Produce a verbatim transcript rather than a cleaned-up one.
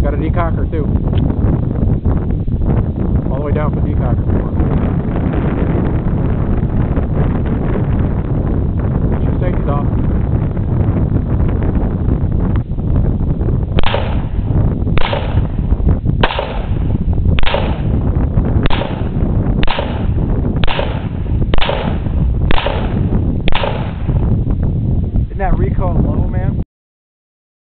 Got a decocker too. All the way down for decocker.